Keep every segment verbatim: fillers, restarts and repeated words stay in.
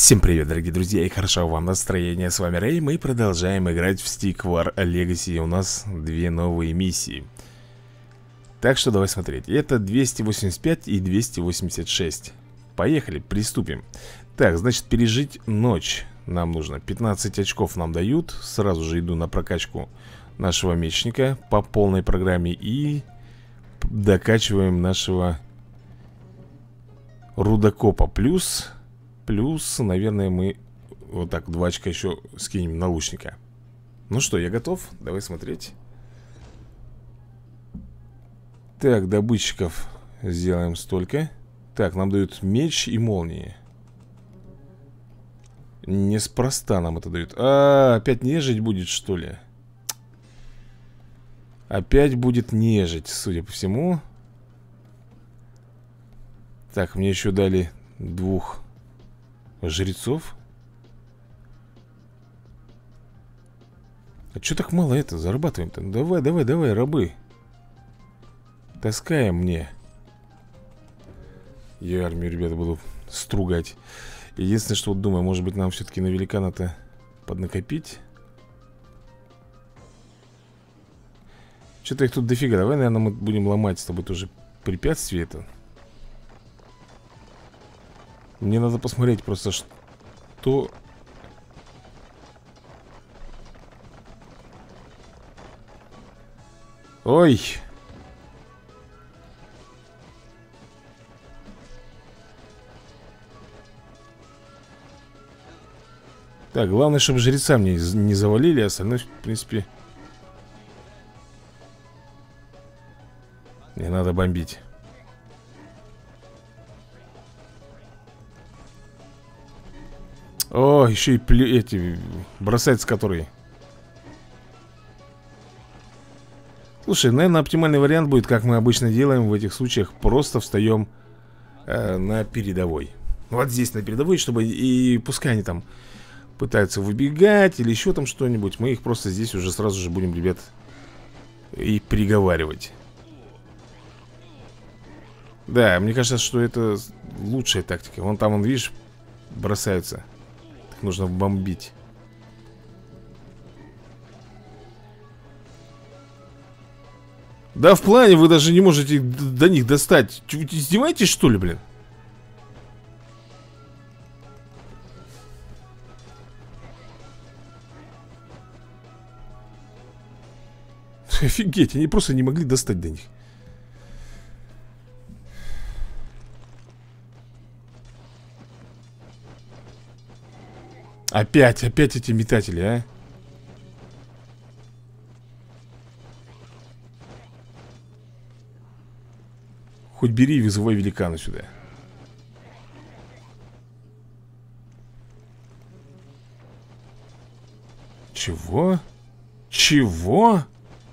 Всем привет, дорогие друзья, и хорошо вам настроение. С вами Рэй, мы продолжаем играть в Stick War Legacy. У нас две новые миссии. Так что давай смотреть. Это двести восемьдесят пять и двести восемьдесят шесть. Поехали, приступим. Так, значит, пережить ночь нам нужно. пятнадцать очков нам дают. Сразу же иду на прокачку нашего мечника по полной программе. И докачиваем нашего рудокопа. Плюс... Плюс, наверное, мы вот так два очка еще скинем на лучника. Ну что, я готов? Давай смотреть. Так, добытчиков сделаем столько. Так, нам дают меч и молнии. Неспроста нам это дают. А, опять нежить будет, что ли? Опять будет нежить, судя по всему. Так, мне еще дали двух жрецов. А что так мало это? Зарабатываем-то. Давай, давай, давай, рабы. Таскаем мне. Я армию, ребята, буду стругать. Единственное, что вот думаю, может быть, нам все-таки на великана-то поднакопить. Что-то их тут дофига. Давай, наверное, мы будем ломать с тобой тоже препятствие это. Мне надо посмотреть просто, что... Ой! Так, главное, чтобы жреца мне не завалили, а остальное, в принципе... Не надо бомбить. О, еще и плю... эти бросаются, которые. Слушай, наверное, оптимальный вариант будет, как мы обычно делаем в этих случаях. Просто встаем э, на передовой. Вот здесь на передовой, чтобы и пускай они там пытаются выбегать или еще там что-нибудь. Мы их просто здесь уже сразу же будем, ребят, и приговаривать. Да, мне кажется, что это лучшая тактика. Вон там, он, видишь, бросаются. Нужно бомбить. Да в плане вы даже не можете до них достать. Че, вы издеваетесь, что ли, блин? Офигеть, они просто не могли достать до них. Опять, опять эти метатели, а? Хоть бери и вызывай великана сюда. Чего? Чего?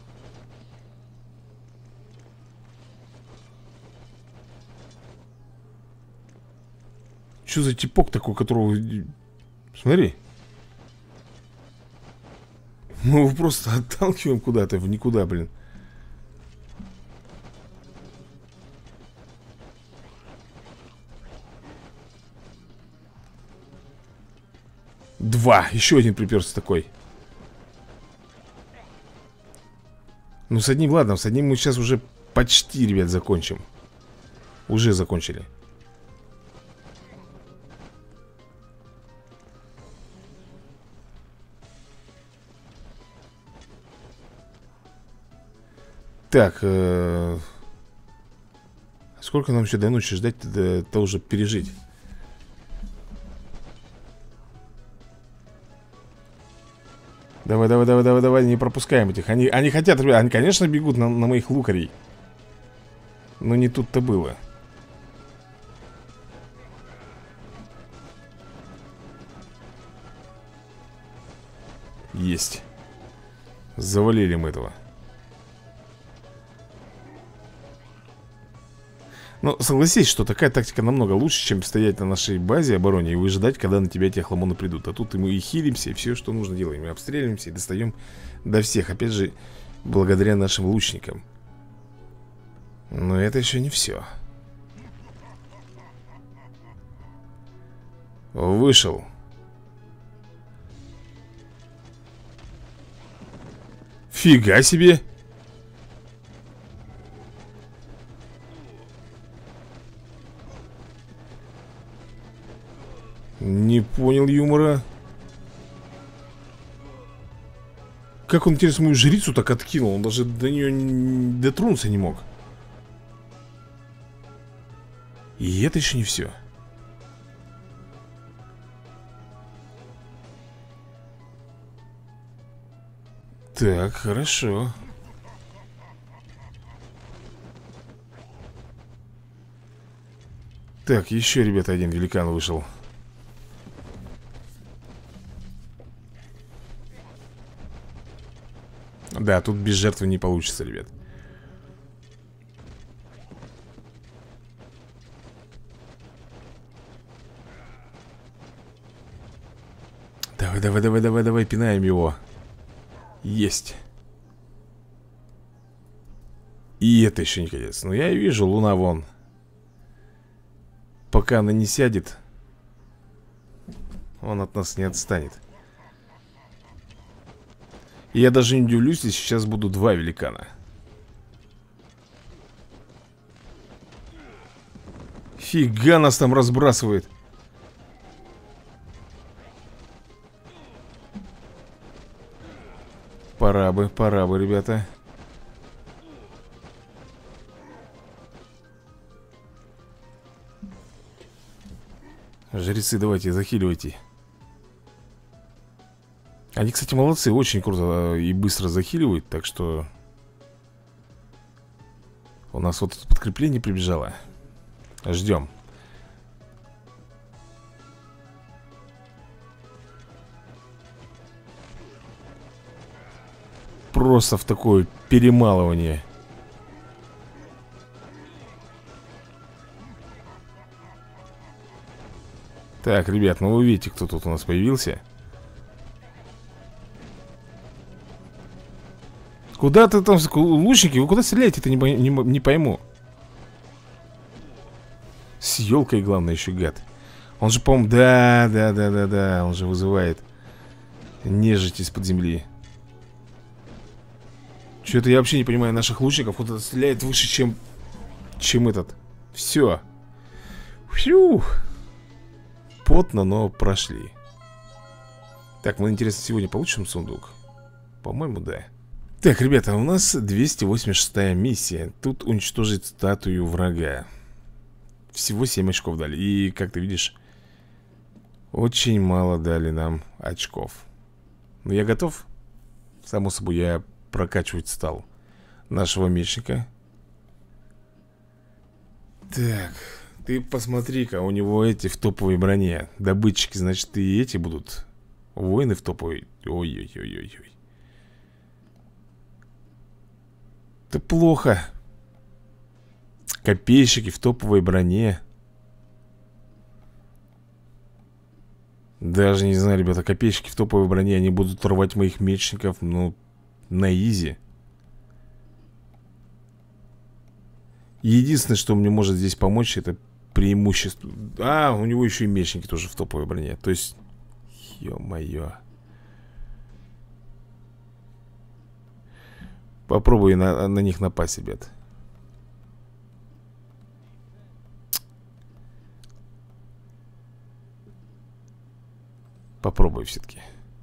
Что за типок такой, которого... Смотри. Мы его просто отталкиваем куда-то, в никуда, блин. Два. Еще один приперся такой. Ну, с одним, ладно, с одним мы сейчас уже почти, ребят, закончим. Уже закончили. Так, э... сколько нам еще до ночи ждать, это уже пережить? Давай, давай, давай, давай, давай, не пропускаем этих. Они, они хотят, ребят, они, конечно, бегут на, на моих лукарей. Но не тут-то было. Есть. Завалили мы этого. Но согласись, что такая тактика намного лучше, чем стоять на нашей базе обороне и выжидать, когда на тебя эти охламоны придут. А тут мы и хилимся, и все, что нужно делаем. И обстреливаемся, и достаем до всех. Опять же, благодаря нашим лучникам. Но это еще не все. Вышел. Фига себе. Не понял юмора. Как он, интересно, мою жрицу так откинул? Он даже до нее дотронуться не мог. И это еще не все. Так, хорошо. Так, еще, ребята, один великан вышел. Да, тут без жертвы не получится, ребят. Давай, давай, давай, давай, давай, пинаем его. Есть. И это еще не конец. Но я и вижу, луна вон. Пока она не сядет, он от нас не отстанет. И я даже не удивлюсь, если сейчас будут два великана. Фига нас там разбрасывает. Пора бы, пора бы, ребята. Жрецы, давайте, захиливайте. Они, кстати, молодцы, очень круто и быстро захиливают. Так что у нас вот подкрепление прибежало. Ждем. Просто в такое перемалывание. Так, ребят, ну вы видите, кто тут у нас появился. Куда ты там, лучники, вы куда стреляете-то, не, не, не пойму. С елкой, главное, еще гад. Он же, по-моему, да, да, да, да, да, он же вызывает нежить из-под земли. Что-то я вообще не понимаю наших лучников. Кто-то стреляет выше, чем, чем этот. Все. Фью. Потно, но прошли. Так, мы, интересно, сегодня получим сундук? По-моему, да. Так, ребята, у нас двести восемьдесят шестая миссия. Тут уничтожить статую врага. Всего семь очков дали. И, как ты видишь, очень мало дали нам очков. Но я готов. Само собой, я прокачивать стал нашего мечника. Так, ты посмотри-ка, у него эти в топовой броне. Добытчики, значит, и эти будут. Воины в топовой. Ой-ой-ой-ой-ой. Это плохо. Копейщики в топовой броне. Даже не знаю, ребята, копейщики в топовой броне. Они будут рвать моих мечников, ну, на изи. Единственное, что мне может здесь помочь, это преимущество. А, у него еще и мечники тоже в топовой броне. То есть, ё-моё. Попробуй на, на них напасть, ребят. Попробуй все-таки.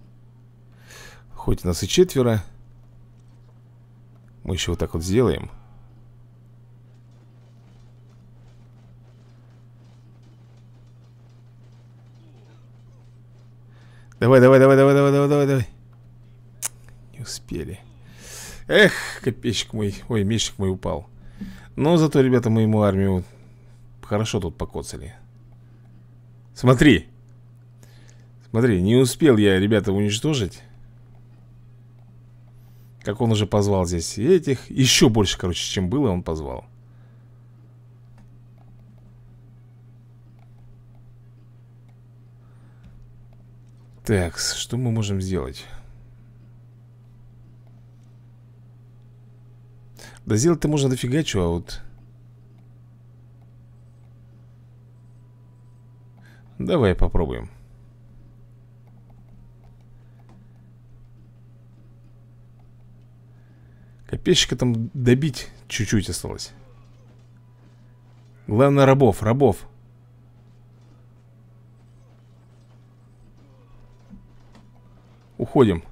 Хоть нас и четверо. Мы еще вот так вот сделаем. Давай, давай, давай, давай, давай, давай, давай, давай. Не успели. Эх, копейщик мой. Ой, мечник мой упал. Но зато, ребята, мы ему армию хорошо тут покоцали. Смотри. Смотри, не успел я, ребята, уничтожить. Как он уже позвал здесь этих. Еще больше, короче, чем было, он позвал. Так, что мы можем сделать? Да сделать-то можно дофига чего, а вот... Давай попробуем. Копейщика там добить чуть-чуть осталось. Главное, рабов, рабов. Уходим.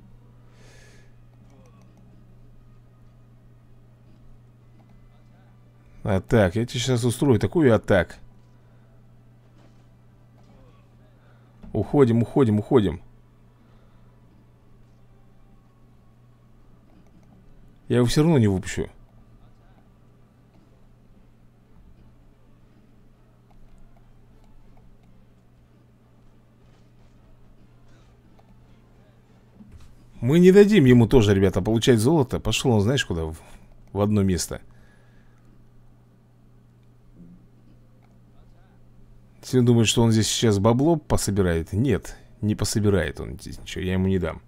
А так, я тебе сейчас устрою такую атаку. Уходим, уходим, уходим. Я его все равно не выпущу. Мы не дадим ему тоже, ребята, получать золото. Пошел он, знаешь, куда? В, в одно место. Если он думает, что он здесь сейчас бабло пособирает. Нет, не пособирает он здесь ничего. Я ему не дам.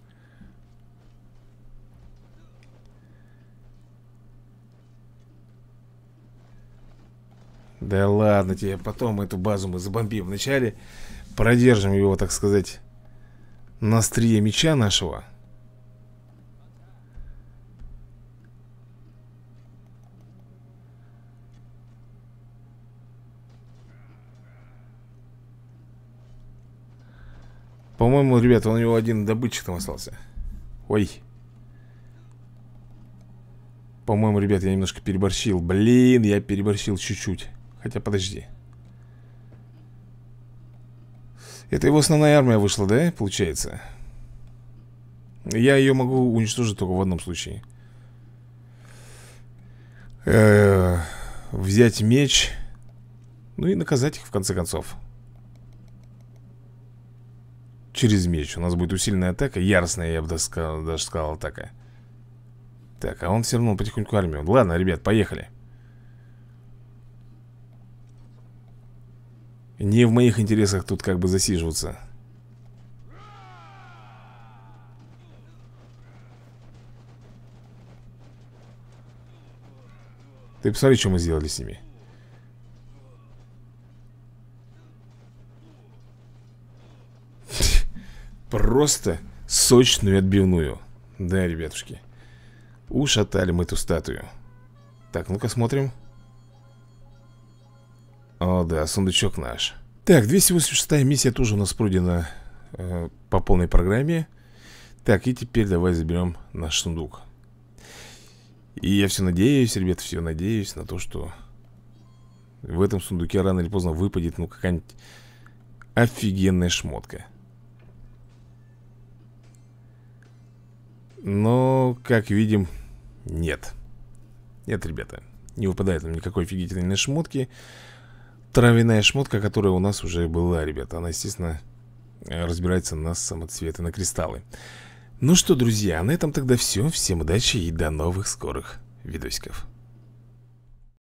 Да ладно тебе, потом эту базу мы забомбим. Вначале продержим его, так сказать, на острие меча нашего. По-моему, ребята, у него один добытчик там остался. Ой. По-моему, ребят, я немножко переборщил. Блин, я переборщил чуть-чуть. Хотя, подожди. Это его основная армия вышла, да, получается? Я ее могу уничтожить только в одном случае. Э-э- взять меч. Ну и наказать их, в конце концов. Через меч. У нас будет усиленная атака. Яростная, я бы даже сказал, даже сказал, атака. Так, а он все равно потихоньку армию. Ладно, ребят, поехали. Не в моих интересах тут как бы засиживаться. Ты посмотри, что мы сделали с ними. Просто сочную отбивную. Да, ребятушки. Ушатали мы эту статую. Так, ну-ка смотрим. О, да, сундучок наш. Так, двести восемьдесят шестая миссия тоже у нас пройдена э, по полной программе. Так, и теперь давай заберем наш сундук. И я все надеюсь, ребята, все надеюсь на то, что в этом сундуке рано или поздно выпадет, ну, какая-нибудь офигенная шмотка. Но, как видим, нет. Нет, ребята, не выпадает нам никакой офигительной шмотки. Травяная шмотка, которая у нас уже была, ребята. Она, естественно, разбирается на самоцветы, на кристаллы. Ну что, друзья, на этом тогда все. Всем удачи и до новых скорых видосиков.